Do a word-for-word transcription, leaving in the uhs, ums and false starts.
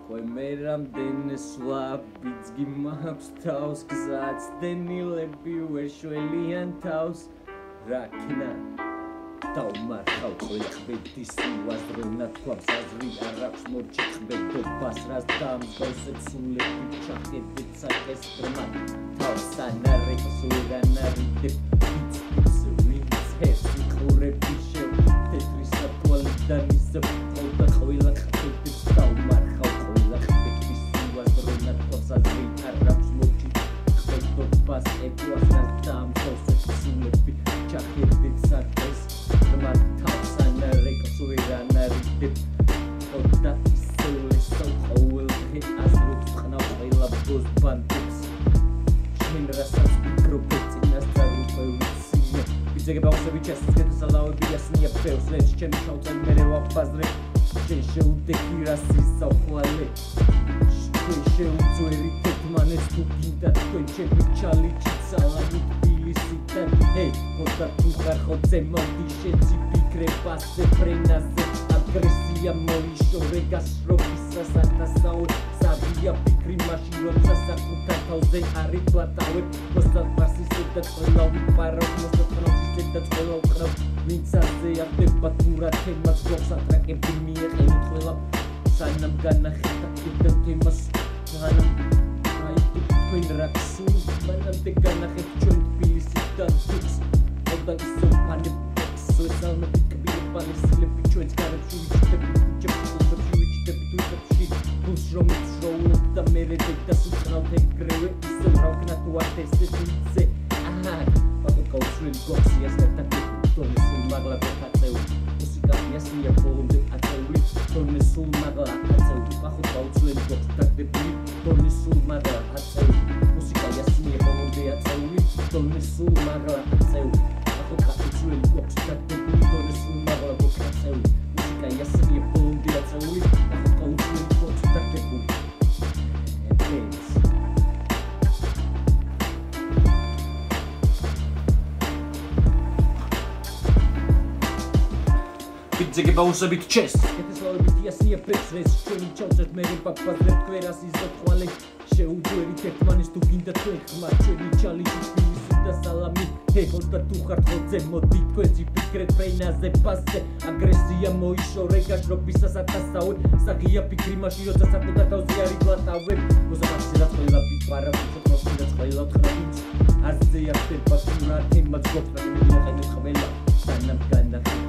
Qoemeramdene swa bidzgi maps tავს gzats denilebi ვერ შველიან თავს რაკნა დავმართავ ყველაფერი სიუაზრენა თავს აზრი არ აქვს მორჩი ხბედობას რას დამსგავსებს სულები ჩახედეთ საკეს ბრმა თავს ანარებს ვერანარიდებ ვინც ეს ხურები შევ თეთრი საფუალიდან ისევ ყოლდა ყველა ხბედებს დავმართავ ყველაფერი სიუაზრენა თავს აზრი არ აქვს მორჩი ხბედობას ებუას რას დამსგავსებს სულები ჩახედეთ საკეს თავს ანარებს ვერანარიდებ ყოლდა ისევ ესო ყოველდღე აზრობს ხნავ ყველა ბოს ბანდებს შენ რასაც ფიქრობ წინასწარ უკვე ვიცინე ვიძეგება უსები ჩესწეთ სალავები ასნია ფერს ლეჩ ჩემი შავწენ მერე ვაფაზრე შენ შეუდექი რას ისაუხვალე შენ შეუძვერი თეთმანეს თუ გინდა თქვენ ჩემი ჩალიჩი სალავი თბილისიდან ჰეი ხოდა თუ ხარ ხოცე მოდი შეცი ფიქრებაზე ფრენაზე აგრესია მოიშორე გასრობისა სათასაო სავია ფიქრი მაშინ როცა საკუთარ თავზე არის პლატავებ მოსთან ფარსისებ და ყველა ვიპარავ მოსთან ფარსისებ და ყველა ვყრავ ვინც ასე ახდება თურა თემას გვაქვს ატრაკები მიეყენით ყველა სანამ განახეთა კიდევ თემას სანამ აი თქვენ რაკსუ მანამდე განახეთ ჩვენ თბილისიდან თუქს ხოდა ისო ფანებს სოციალურ პალესილები ჩვენს გარებში ვიჩიტები ქუჩებში კლუბებში ვიჩიტები თვითებში გულს რომელიც შოულობ და მერე დედას უყრავთ ეგრევე ისე რავკნა თუ არ ესეზე აჰა პატო კაუცველი გოქსიას ერთად თორე სულ მაგლა გეთაწეული მუსიკა მიასმია ბოლომდე აწეული თორე სულ მაგლა აწეული პატო კაუცველი გოქს დაგდებული თორე სულ მაგლა აწეული მუსიკა იასმია ბოლომდე აწეული თორე სულ მაგლა აწეული პატო კაუცველი გოქს დაგდებული თორე სულ მაგლა გოქს აწეული მუსიკა იასმია ბოლომდე აწეული პატო კაუცველი გოქს დაგდებული ვიძეგება უსებით ჩეს ეთესლავებით იასია პრესრეს ჩვენი ჩავწერთ მერე პაპაზრებ კვერას იზოთვალე შეუძვერი თერთმანის თუ გინდა თქვენ ხმარ ჩვენი ჩალიში თბილისი და სალამი ჰეხოს და თუ ხარ ხოძე მოდი თქვენცი ფიქრეთ ფრენაზე პასზე აგრესია მოიშორე გაშრობისა სათასაო საღია ფიქრი მაშინ როცა საკუთარ თავზე არის პლატავებ მოსახასე რაც ყველა ვიპარავ უცხოს და ყველა ვთხრა არც ზეა ხდება თუ რა თემაც გვაქვს და მიაყენეთ ყველა სანამ განახეთ